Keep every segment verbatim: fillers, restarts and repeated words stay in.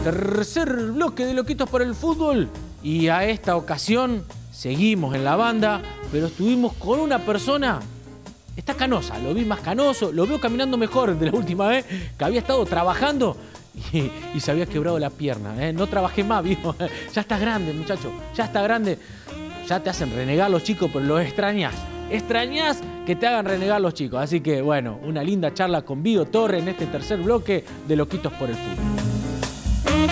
Tercer bloque de Loquitos por el Fútbol. Y a esta ocasión seguimos en la banda, pero estuvimos con una persona. Está canosa, lo vi más canoso, lo veo caminando mejor de la última vez, que había estado trabajando y, y se había quebrado la pierna. ¿eh? No trabajé más, viejo. Ya estás grande, muchacho, ya estás grande. Ya te hacen renegar los chicos, pero los extrañás. Extrañás que te hagan renegar los chicos. Así que, bueno, una linda charla con Bío Torre en este tercer bloque de Loquitos por el Fútbol.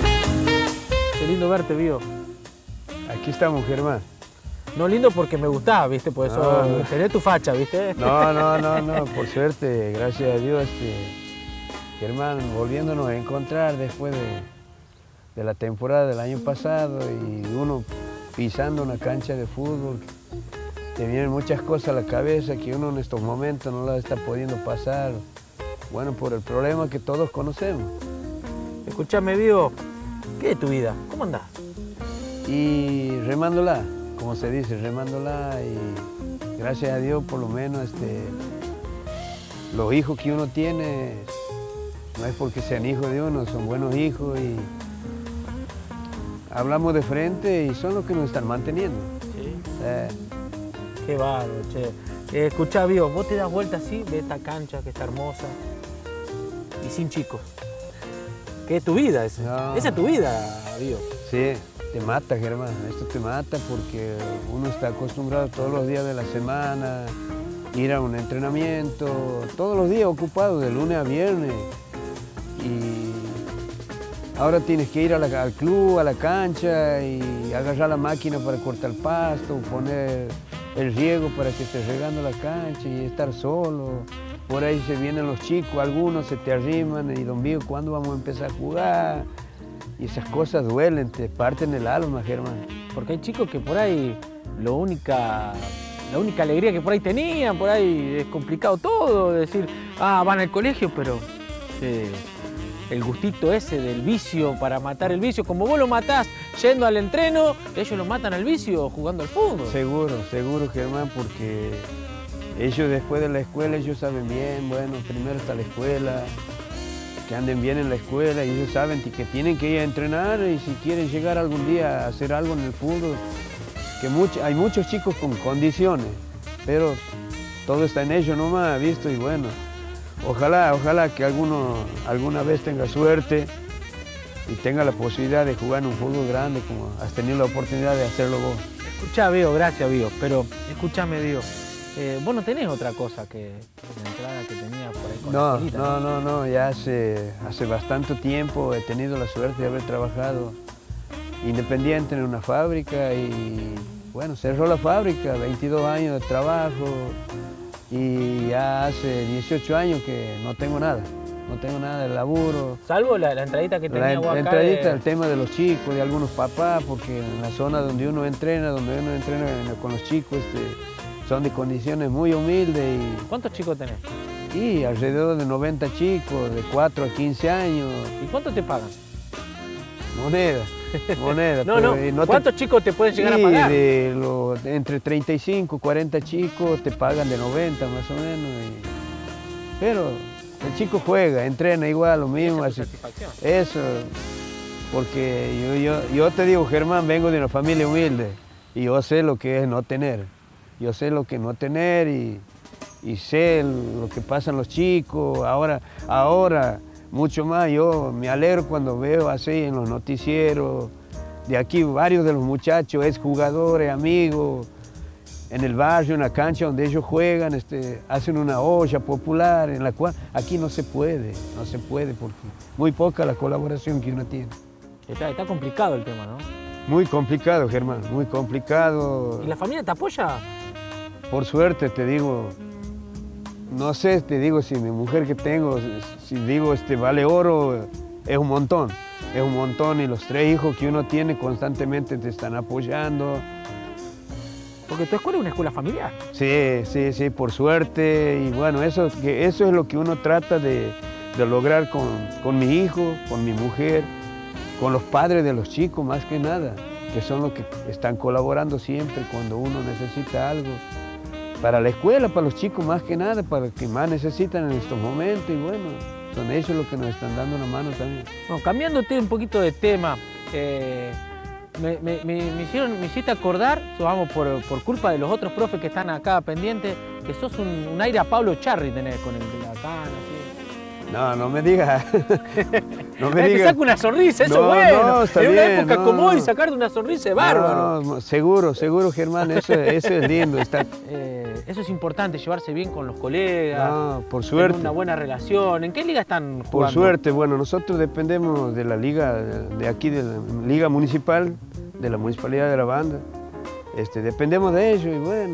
Qué lindo verte, Bío. Aquí estamos, Germán. No lindo porque me gustaba, ¿viste? Por eso No, no. tenés tu facha, ¿viste? No, no, no, no, por suerte, gracias a Dios, este, Germán, volviéndonos a encontrar después de, de la temporada del año pasado y uno pisando una cancha de fútbol, te vienen muchas cosas a la cabeza que uno en estos momentos no las está pudiendo pasar, bueno, por el problema que todos conocemos. Escuchame, Bío, ¿qué es tu vida? ¿Cómo andás? Y remándola, como se dice, remándola y gracias a Dios por lo menos este, los hijos que uno tiene no es porque sean hijos de uno, son buenos hijos y hablamos de frente y son los que nos están manteniendo. Sí. Eh, Qué bárbaro, che. Eh, escuchá, Bío, vos te das vuelta así, ves esta cancha que está hermosa y sin chicos. ¿Qué es tu vida esa? No. Esa es tu vida, Bío. sí, te mata, Germán, esto te mata porque uno está acostumbrado todos los días de la semana, ir a un entrenamiento, todos los días ocupado de lunes a viernes y ahora tienes que ir a la- al club, a la cancha y agarrar la máquina para cortar el pasto, poner el riego para que esté regando la cancha y estar solo. Por ahí se vienen los chicos, algunos se te arriman y don Bío, ¿cuándo vamos a empezar a jugar? Y esas cosas duelen, te parten el alma, Germán. Porque hay chicos que por ahí lo única, la única alegría que por ahí tenían, por ahí es complicado todo, decir, ah, van al colegio, pero eh, el gustito ese del vicio para matar el vicio, como vos lo matás yendo al entreno, ellos lo matan al vicio jugando al fútbol. Seguro, seguro, Germán, porque ellos después de la escuela, ellos saben bien, bueno, primero está la escuela, que anden bien en la escuela y ellos saben que tienen que ir a entrenar y si quieren llegar algún día a hacer algo en el fútbol, que mucho, hay muchos chicos con condiciones, pero todo está en ellos nomás, visto, y bueno, ojalá, ojalá que alguno alguna vez tenga suerte y tenga la posibilidad de jugar en un fútbol grande como has tenido la oportunidad de hacerlo vos. Escuchá, Bío, gracias, Bío, pero escúchame, Bío, eh, vos no tenés otra cosa que la entrada que tenías por ahí con la No, escuelita, no, no, no, ya hace, hace bastante tiempo he tenido la suerte de haber trabajado independiente en una fábrica y bueno, cerró la fábrica, veintidós años de trabajo y ya hace dieciocho años que no tengo nada, no tengo nada de laburo. Salvo la, la entradita que La, tenía vos la acá entradita, de- el tema de los chicos, de algunos papás, porque en la zona donde uno entrena, donde uno entrena con los chicos, este, son de condiciones muy humildes y ¿Cuántos chicos tenés? Y alrededor de noventa chicos, de cuatro a quince años, ¿Y cuánto te pagan? moneda, moneda. No, pero, no, y te- ¿cuántos chicos te pueden llegar Sí, a pagar? de lo- de entre treinta y cinco, cuarenta chicos te pagan de noventa más o menos. y- pero el chico juega, entrena igual, lo mismo. Esa es tu así- satisfacción. Eso, porque yo, yo, yo te digo, Germán, vengo de una familia humilde y yo sé lo que es no tener. Yo sé lo que es no tener y, y sé lo que pasan los chicos. Ahora, ahora, mucho más, yo me alegro cuando veo así en los noticieros, de aquí varios de los muchachos, exjugadores, amigos, en el barrio, en la cancha donde ellos juegan, este, hacen una olla popular, en la cual aquí no se puede, no se puede, porque muy poca la colaboración que uno tiene. Está, está complicado el tema, ¿no? Muy complicado, Germán, muy complicado. ¿Y la familia te apoya? Por suerte, te digo, no sé, te digo, si mi mujer que tengo, si digo, este, vale oro, es un montón, es un montón, y los tres hijos que uno tiene constantemente te están apoyando. Porque tu escuela es una escuela familiar. Sí, sí, sí, por suerte, y bueno, eso, que eso es lo que uno trata de, de lograr con, con mi hijo, con mi mujer, con los padres de los chicos, más que nada, que son los que están colaborando siempre cuando uno necesita algo. Para la escuela, para los chicos más que nada, para los que más necesitan en estos momentos, y bueno, son ellos los que nos están dando una mano también. Bueno, cambiándote un poquito de tema, eh, me, me, me, me, hicieron, me hiciste acordar, vamos, por, por culpa de los otros profes que están acá pendientes, que sos un, un aire a Pablo Charri tenés con el de la cana, así. No, no me digas. No me Te digas. saca una sonrisa, eso No, es bueno. no, está en una bien, época no. como hoy, sacarte una sonrisa es bárbaro. No, seguro, seguro, Germán, eso, eso es lindo. Está... Eh, eso es importante, llevarse bien con los colegas, No, por tener suerte. una buena relación. ¿En qué liga están jugando? Por suerte, bueno, nosotros dependemos de la liga de aquí, de la liga municipal, de la municipalidad de la Banda. Este, dependemos de ellos y bueno,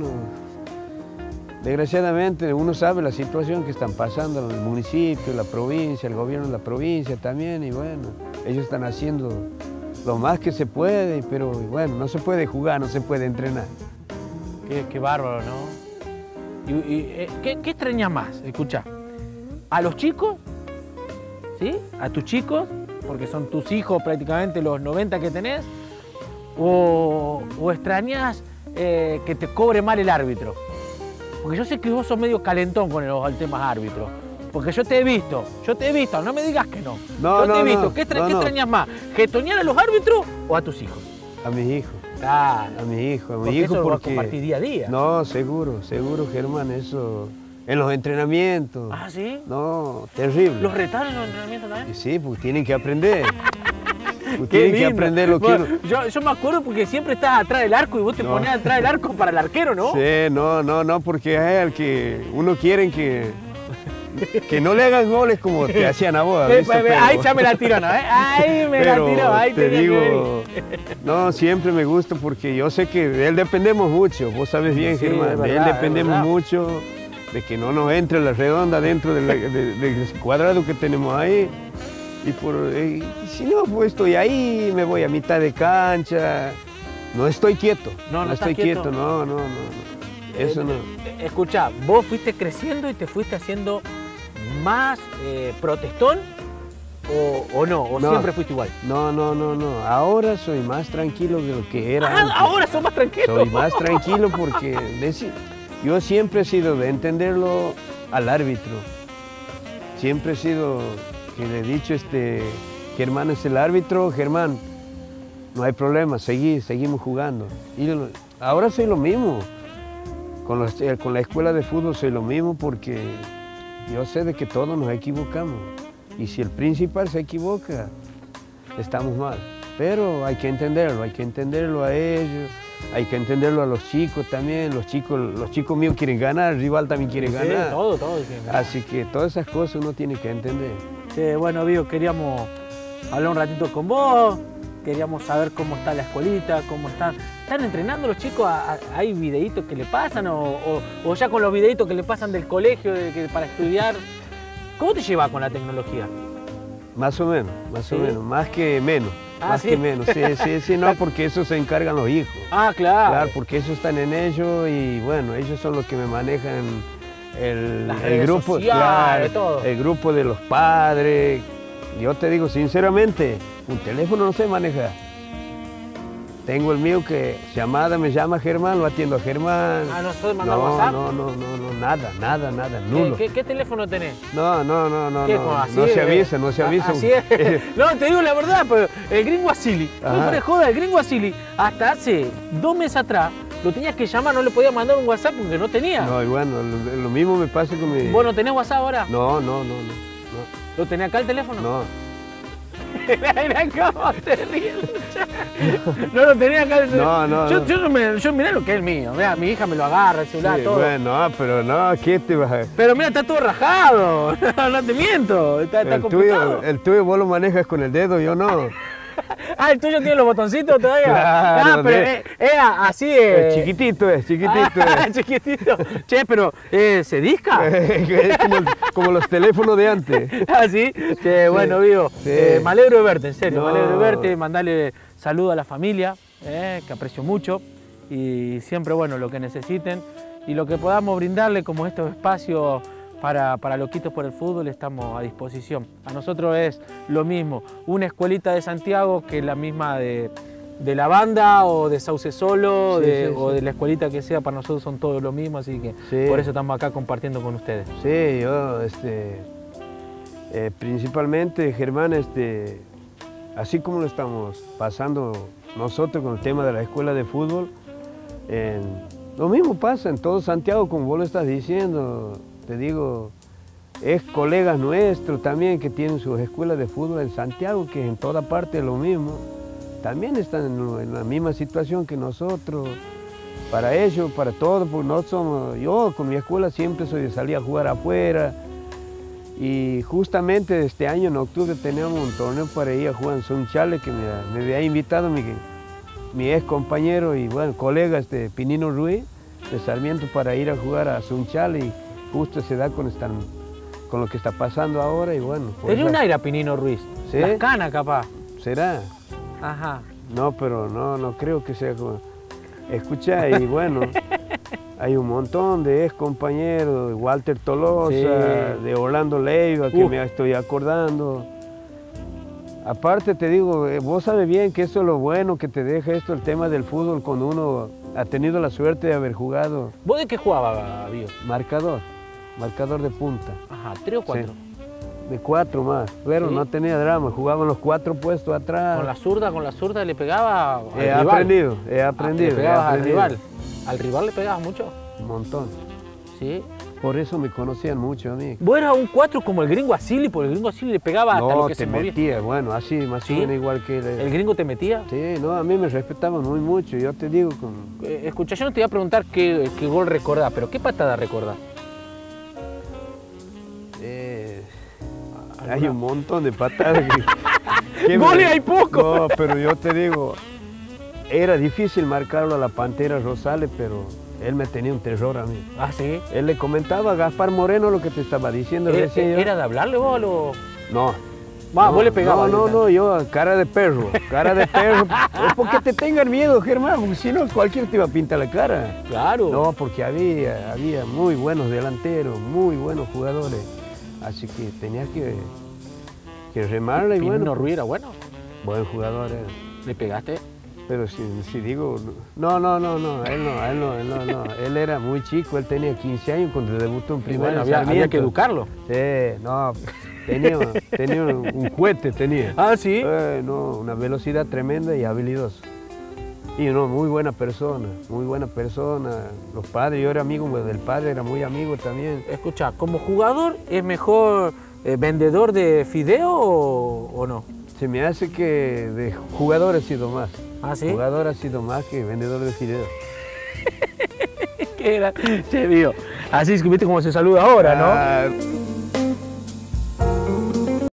desgraciadamente uno sabe la situación que están pasando en el municipio, la provincia, el gobierno de la provincia también y bueno, ellos están haciendo lo más que se puede, pero bueno, no se puede jugar, no se puede entrenar. Qué, qué bárbaro, ¿no? Y, y, eh, ¿qué, ¿Qué extrañas más? Escucha, a los chicos, ¿sí? A tus chicos, porque son tus hijos prácticamente los noventa que tenés, o, o extrañas eh, que te cobre mal el árbitro. Porque yo sé que vos sos medio calentón con los temas árbitros. Porque yo te he visto, yo te he visto, no me digas que no. No, yo no, te he visto. no, ¿Qué, extra- no, ¿qué no. extrañas más? ¿Getonear a los árbitros o a tus hijos? A mis hijos, Claro. a mis hijos, a mis Porque hijos eso lo vas a porque... compartir día a día. No, seguro, seguro, Germán, eso... En los entrenamientos. ¿Ah, sí? No, terrible. ¿Los retaron en los entrenamientos Y también? sí, porque tienen que aprender. Porque Qué tienen que lindo. aprender lo que Bueno, uno... yo, yo me acuerdo porque siempre estás atrás del arco y vos te No. ponías atrás del arco para el arquero, ¿no? Sí, no, no, no, porque es el que uno quiere que, que no le hagan goles como te hacían a vos. Eh, ¿viste? pues, Pero- ahí ya me la tiró, ¿no? ¿Eh? Ahí me pero la tiró, ahí te tenía que digo, no, siempre me gusta porque yo sé que de él dependemos mucho, vos sabes bien, Sí, Germán, es de él verdad, es dependemos verdad. mucho, de que no nos entre la redonda dentro del, de- del cuadrado que tenemos ahí. Y por, eh, si no, pues estoy ahí, me voy a mitad de cancha, no estoy quieto, No, no estoy estás quieto. quieto, no, no, no, no. Eso no. Eh, Escuchá, vos fuiste creciendo y te fuiste haciendo más eh, protestón o, o no, o No. siempre fuiste igual. No, no, no, no. Ahora soy más tranquilo de lo que era Ah, antes. ahora sos más tranquilo. Soy más tranquilo porque deci- yo siempre he sido de entenderlo al árbitro. Siempre he sido que le he dicho, este, Germán es el árbitro, Germán, no hay problema, seguí, seguimos jugando. Y lo- ahora soy lo mismo. Con, los- eh, con la escuela de fútbol soy lo mismo porque yo sé de que todos nos equivocamos. Y si el principal se equivoca, estamos mal. Pero hay que entenderlo, hay que entenderlo a ellos, hay que entenderlo a los chicos también. Los chicos, los chicos míos quieren ganar, el rival también quiere Sí, ganar. todo, todo. sí, claro. Así que todas esas cosas uno tiene que entender. Sí, bueno, Vigo, queríamos hablar un ratito con vos, queríamos saber cómo está la escuelita, cómo están. ¿Están entrenando los chicos? ¿A- a- ¿Hay videitos que le pasan? O, o- o ya con los videitos que le pasan del colegio de que, para estudiar? ¿Cómo te llevas con la tecnología? Más o menos, más ¿Sí? o menos, más que menos. Ah, más ¿sí? que menos, sí, sí, sí, no, porque eso se encargan los hijos. Ah, claro. Claro, porque ellos están en ello y bueno, ellos son los que me manejan el, Las el redes grupo, sociales, todo. el grupo de los padres. Yo te digo sinceramente, un teléfono no sé manejar. Tengo el mío que llamada me llama Germán, lo atiendo a Germán. Ah, ¿no sos de mandar no, WhatsApp? No, no, no, no, nada, nada, nada, ¿Qué, nulo. qué, qué teléfono tenés? No, no, no, no, ¿Qué, no, como así no se de- avisa, no se Ah, avisa. así es. No, te digo la verdad, pero el gringo Asili, no Ajá. fuera de joda, el gringo Asili, hasta hace dos meses atrás, lo tenías que llamar, no le podías mandar un WhatsApp porque no tenía. No, y bueno, lo, lo mismo me pasa con mi... ¿Vos no tenés WhatsApp ahora? No, no, no, no, ¿Lo tenés acá el teléfono? no, no. Mira cómo te ríes. No lo tenía acá el No, no, Yo, no. yo, no me, yo mirá lo que es el mío. Mirá, mi hija me lo agarra, el celular, Sí, todo. bueno, ah, pero no, ¿qué te vas a...? Pero mira, está todo rajado. No te miento. Está, está El complicado. tuyo, el tuyo vos lo manejas con el dedo, yo no. Ah, el tuyo tiene los botoncitos todavía. Claro, ah, pero de- es, es así de. Es chiquitito, es chiquitito. Ah, chiquitito. Che, pero eh, ¿se disca? Es como, como los teléfonos de antes. Ah, sí. Che, bueno, Vigo. sí. eh, me alegro de verte, en serio. Me No. alegro de verte. Mandarle saludo a la familia, eh, que aprecio mucho. Y siempre, bueno, lo que necesiten. Y lo que podamos brindarle como estos espacios para, para Loquitos por el Fútbol, estamos a disposición. A nosotros es lo mismo, una escuelita de Santiago que la misma de, de la Banda o de Sauce Solo Sí, de- sí, o sí. de la escuelita que sea, para nosotros son todos lo mismo, así que Sí. por eso estamos acá compartiendo con ustedes. Sí, yo, este... Eh, principalmente, Germán, este, así como lo estamos pasando nosotros con el tema de la escuela de fútbol, en, lo mismo pasa en todo Santiago, como vos lo estás diciendo. Te digo, es colegas nuestros también que tienen sus escuelas de fútbol en Santiago, que en toda parte es lo mismo. También están en, en la misma situación que nosotros. Para ellos, para todos, porque nosotros somos, yo con mi escuela siempre soy de salir a jugar afuera. Y justamente este año en octubre teníamos un torneo para ir a jugar en Sunchales, que me, me había invitado mi, mi ex compañero y bueno, colega este, Pinino Ruiz de Sarmiento para ir a jugar a Sunchales, y justo se da con, esta, con lo que está pasando ahora y bueno. Tenía un aire a Pinino Ruiz, ¿sí? Las canas capaz. ¿Será? Ajá. No, pero no, no creo que sea como... Escucha, y bueno, hay un montón de ex compañeros, de Walter Tolosa, sí, de Orlando Leiva, que uh. me estoy acordando. Aparte te digo, vos sabes bien que eso es lo bueno que te deja esto, el tema del fútbol, cuando uno ha tenido la suerte de haber jugado. ¿Vos de qué jugabas, Bío? Marcador, marcador de punta. Ajá, ¿tres o cuatro? Sí. De cuatro más, pero ¿sí? No tenía drama, jugaban los cuatro puestos atrás. ¿Con la zurda, con la zurda le pegaba al he rival? Aprendido, he aprendido, ah, ¿le pegabas he aprendido. al rival? ¿Al rival le pegabas mucho? Un montón. ¿Sí? Por eso me conocían mucho a mí. ¿Vos eras un cuatro como el gringo Asili? Porque el gringo Asili le pegaba no, hasta lo que te se movía. metía, bueno, así, más o ¿Sí? menos igual que él. ¿El gringo te metía? Sí, no, a mí me respetaban muy mucho, yo te digo. Con... Eh, escucha, yo no te iba a preguntar qué, qué gol recordás, pero ¿qué patada recordás? Eh... Hay un montón de patadas. Que, que ¡Goles me... hay poco! No, pero yo te digo, era difícil marcarlo a la Pantera Rosales, pero él me tenía un terror a mí. ¿Ah, sí? Él le comentaba a Gaspar Moreno lo que te estaba diciendo ¿Era, recién. ¿Era de hablarle vos o...? No. Va, no, vos le pegabas. No, no, no, yo, cara de perro, cara de perro. Es porque te tengan miedo, Germán, porque si no, cualquiera te iba a pintar la cara. Claro. No, porque había, había muy buenos delanteros, muy buenos jugadores. Así que tenías que, que remarla y bueno. ¿Pinino Ruiz era bueno? Buen jugador era. ¿Le pegaste? Pero si, si digo, no, no, no, no, él no, él no, él no, no. Él era muy chico, él tenía quince años cuando debutó en primera. Bueno, había, había que educarlo. Sí, no, tenía, tenía un, un cohete, tenía. Ah, sí. Eh, no, una velocidad tremenda y habilidoso. Y no, muy buena persona, muy buena persona. Los padres, yo era amigo del padre, era muy amigo también. Escucha, ¿como jugador es mejor eh, vendedor de fideo o, o no? Se me hace que de jugador ha sido más. ¿Ah, sí? Jugador ha sido más que vendedor de fideos. ¿Qué era? Che, Bío, así es que viste cómo se saluda ahora, ¿no? Ah,